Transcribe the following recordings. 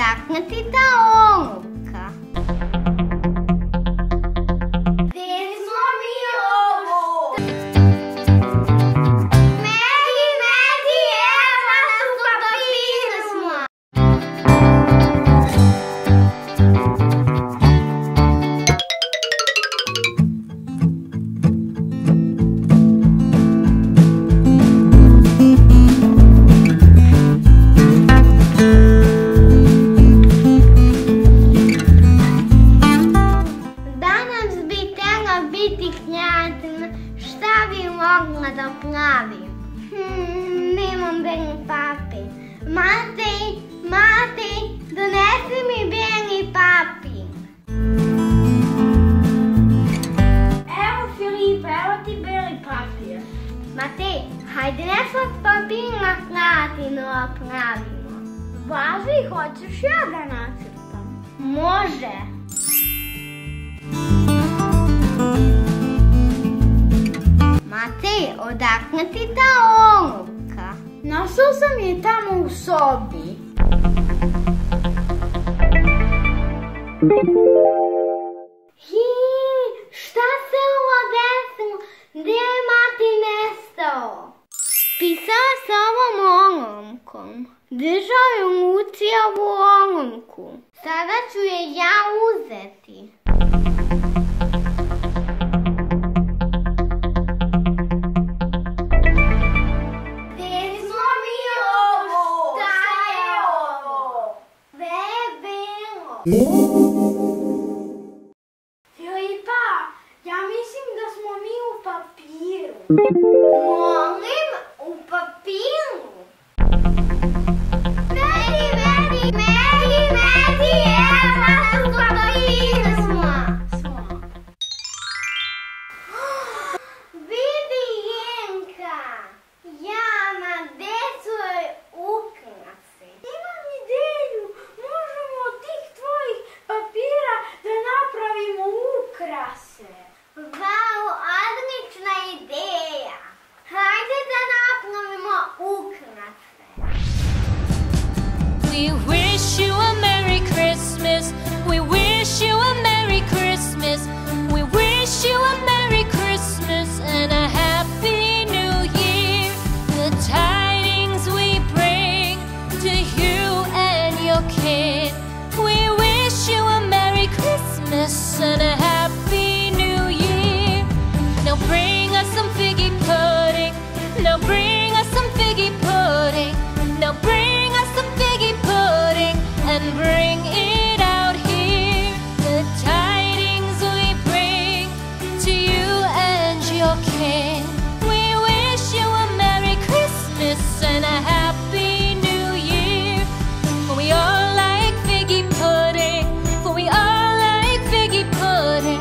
odakle ti ta olovka? Gde smo mi ovo? Medi, evo nas u papiru smo. Šta bi mogla da pravim? Nemam beli papir. Matej, donesi mi beli papir. Evo Filipa, evo ti beli papir. Matej, hajde nešto od papira kreativno pravimo. Važi, hoćeš ja da nacrtam? Može. Matej, odakle ti ta olovka? Našao sam je tamo u sobi. Šta se ovo desilo? Gdje je Matej nestao? Pisao s ovom olovkom. Držao je u ruci ovu olovku. Sada ću je ja uzeti. Filipa, ja mislim da smo mi u papiru. Molim, u papiru? Medi, evo nas u papiru smo. Vidi Jenka, Jana, gde su joj ukrasi? Imam ideju, možemo od tih tvojih papira da napravimo ukrase. Vau, odlična ideja. Hajde da napravimo ukrase. We wish you a Merry Christmas. We wish you a Merry Christmas. We wish you a Merry Christmas and a Happy New Year. The tidings we bring to you and your kid. We wish you a Merry Christmas and a Happy New Year. Now bring us some figgy pudding. Now bring us some figgy pudding. Now bring us some figgy pudding and bring it out here. The tidings we bring to you and your kin. We wish you a Merry Christmas and a Happy New Year. For we all like figgy pudding. For we all like figgy pudding.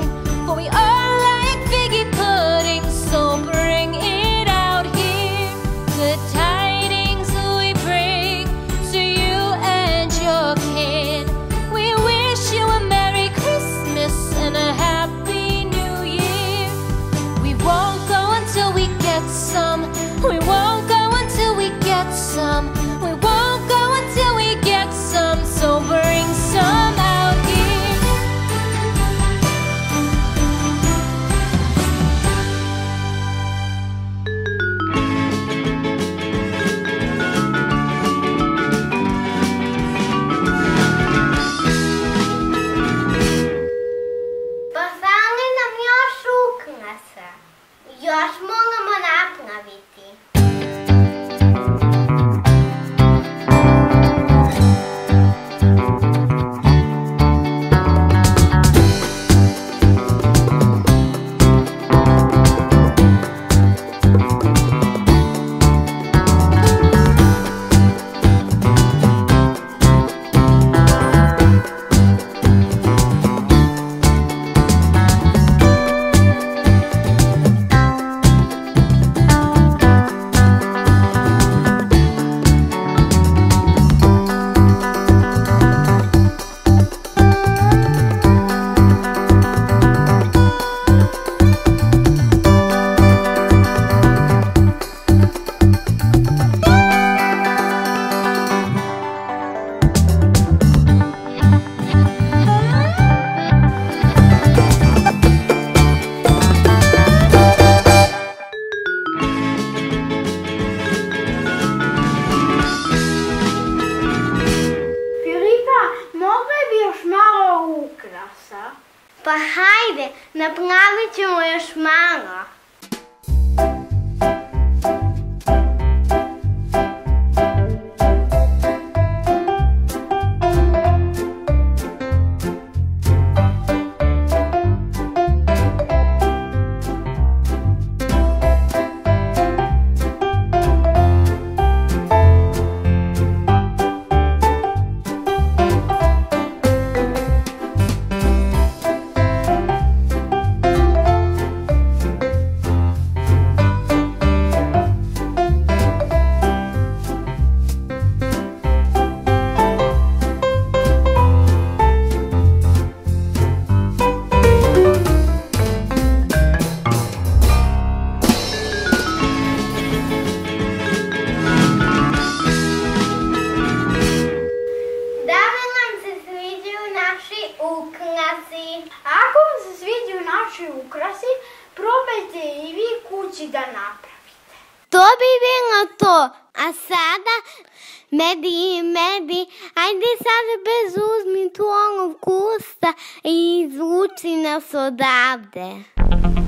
Stavit ćemo još malo. Ako vam se sviđaju naši ukrasi, probajte i vi kući da napravite. To bi bilo to. A sada, Medi, ajde sada bez uzmi tu olovku usta i izvuči nas odavde.